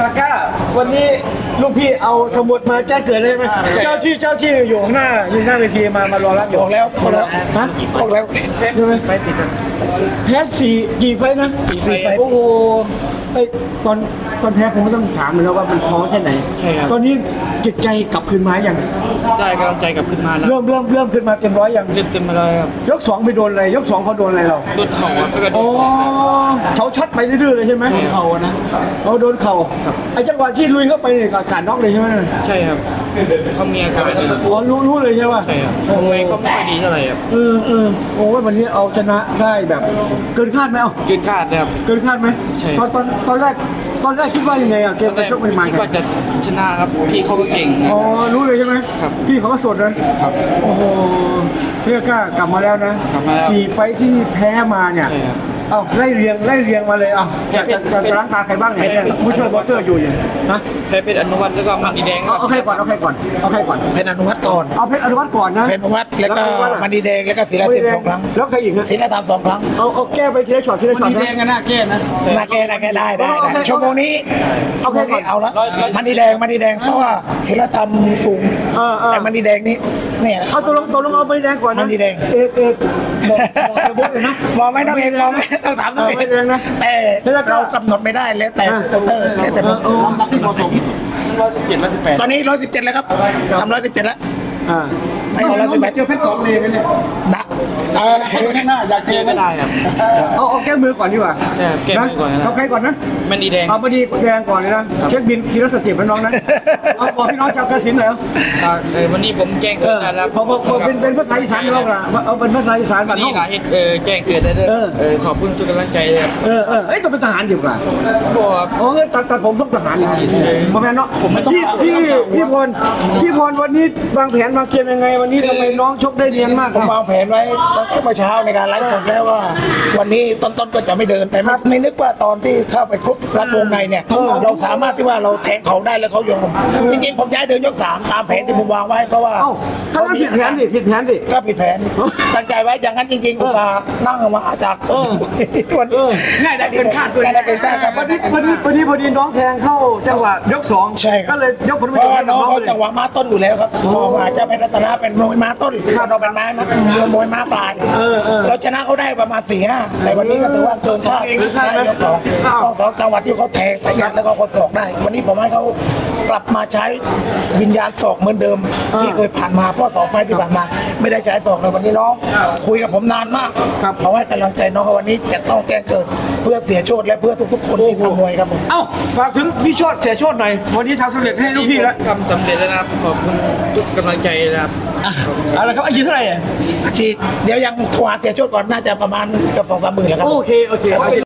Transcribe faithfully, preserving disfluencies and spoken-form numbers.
ตาก้าวันนี้ลูกพี่เอาสมุดมาแก้เกิดเลยไหมเจ้าที่เจ้าที่อยู่ข้างหน้าอยู่หน้าเวทีมามารอรับอยู่บอกแล้วบอกแล้วฮะบอกแล้วใช่ไหมไฟสี่แพ้สี่กี่ไฟนะสี่ไฟโอ้โหไอตอนตอนแพ้ผมไม่ต้องถามเลยนะว่ามันท้อแค่ไหนใช่ครับตอนนี้จิตใจกลับคืนมาอย่างได้กำลังใจกลับขึ้นมาแล้วเริ่มเริ่มเริ่มขึ้นมาเต็มร้อยอย่างเริ่มเต็มมาเลยครับยกสองไปโดนอะไรยกสองเขาโดนอะไรเราโดนเข่าแล้วก็โดอ๋อนศอกเขาช็อตไปเรื่อยๆเลยใช่ไหมโดนเข่านะเขาโดนเข่าไอ้จังหวะที่ลุยเข้าไปเนี่ยอาการน็อกเลยใช่ไหมใช่ครับเขามีอาการเลยอ๋อรู้รู้เลยใช่ไหมใช่ครับทำไมเขาไม่ค่อยดีเท่าไหร่ครับเออเออโอ้วันนี้เอาชนะได้แบบเกินคาดไหมเอาเกินคาดเลยครับเกินคาดไหมตอนตอนตอนแรกตอนแรกคิดว่ายังไงอะเกมการชกใหม่ๆคิดว่าจะชนะครับพี่เขาก็เก่งอ๋อรู้เลยใช่ไหมครับพี่เขาก็สดเลยครับโอ้โหเพื่อกล้ากลับมาแล้วนะสี่ไฟที่แพ้มาเนี่ยเอ้าไล่เรียงไล่เรียงมาเลยเอ้าจะจะจะจะล้างตาใครบ้างเนี่ยผู้ช่วยบอสเตอร์อยู่เนี่ยนะเพชรอนุวัฒน์แล้วก็มันดีแดงเอาใครก่อนเอาใครก่อนเอาใครก่อนเพชรอนุวัฒน์ก่อนเอาเพชรอนุวัฒน์ก่อนนะเพชรอนุวัฒน์แล้วก็มันดีแดงแล้วก็ศิลาเทียมสองครั้งแล้วใครอีกศิลาธรรมสองครั้งเอาเอาแก้ไปทีละช็อตทีละช็อตมันดีแดงกันหน้าแก้นะหน้าแก้หน้าแก้ได้ได้ชั่วโมงนี้เอาแค่นี้เอาละมันดีแดงมันดีแดงเพราะว่าศิลาธรรมสูงแต่มันดีแดงนี้เนี่ยเอาตัวลงตัวลงเอามันดีแดงก่อนนะมันดีแดงเอกเอกบอกบอกบอกเลยนะบอกไม่ต้องเองบอกไม่ต้องถามตัวเองแต่เรากำหนดไม่ได้แล้วแต่โปรโมเตอร์แล้วแต่ความรักที่เหมาะสมที่สุดร้อยเจ็ดร้อยสิบแปดตอนนี้ร้อยสิบเจ็ดแล้วครับทำร้อยสิบเจ็ดแล้วไม่เอาร้อยสิบแปดเจอเพชรสองเลยกันเนี่ยนะเออข้างหน้าอยากเจอก็ได้ครับเอาเอาแก้มือก่อนดีกว่าแก้มือก่อนนะทำใครก่อนนะมันดีแดงเอามาดีแดงก่อนเลยนะเช็คบินทีละสเต็ปให้น้องนะเอาบอกพี่น้องชาวกสิณหน่อยวันนี้ผมแจ้งเกิดแล้วพอพอเป็นเป็นภาษาอีสานเราละเอาเป็นภาษาอีสานแบบนี้นะเออแจ้งเกิดได้เลยเออขอบคุณทุกกำลังใจเลยเออเออเอ้ยต้องเป็นทหารดีกว่าบอกโอ้ยตัดตัดผมต้องทหารจริงๆมาแม่เนาะผมไม่ต้องพี่พี่พี่พลพี่พลวันนี้วางแผนวางเกมยังไงวันนี้ทำไมน้องชกได้เนียนมากผมวางแผนไว้ตั้งแต่เมื่อเช้าในการไลฟ์สดแล้วว่าวันนี้ต้นๆก็จะไม่เดินแต่ไม่นึกว่าตอนที่เข้าไปครบรัดวงในเนี่ยเราสามารถที่ว่าเราแทงเขาได้แล้วเขายอมจริงๆผมย้ายเดินยกสามตามแผนที่ผมวางไว้เพราะว่าเขาผิดแผนดิผิดแผนดิก็ผิดแผนตั้งใจไว้อย่างนั้นจริงๆอุตส่าห์นั่งมาจากวันง่ายได้เกินคาดด้วยง่ายได้เกินคาดครับวันนี้วันนี้วันนี้พอดีน้องแทงเข้าจังหวะยกสองใช่ก็เลยยกผลประโยชน์น้องเขาจังหวะม้าต้นอยู่แล้วครับมองอาจจะเป็นรัตนาเป็นมวยม้าต้นข้าเราเป็นไม้มามวยม้าปลายเราชนะเขาได้ประมาณสี่ห้าแต่วันนี้ก็ถือว่าเกินคาดใช่ยกสองยกสองจังหวะที่เขาแทงไปยัดแล้วก็เขาศอกได้วันนี้ผมให้เขากลับมาใช้วิญญาณศอกเหมือนเดิมที่เคยผ่านมาเพราะสองไฟที่ผ่านมาไม่ได้ใช้ศอกเลยวันนี้น้องคุยกับผมนานมากเอาให้กำลังใจน้องวันนี้จะต้องแก้เกิดเพื่อเสียโชดและเพื่อทุกๆคนที่ทำมวยครับผมเอ้าฝากถึงพี่โชดเสียโชดหน่อยวันนี้ทำสำเร็จให้ลูกพี่แล้วทำสำเร็จแล้วนะครับขอบคุณทุกกำลังใจนะครับอะไรครับอายุเท่าไหร่อ่ะอาชีเดี๋ยวยังโทรหาเสียโชดก่อนน่าจะประมาณเกือบสองสามหมื่นแล้วครับโอเคโอเค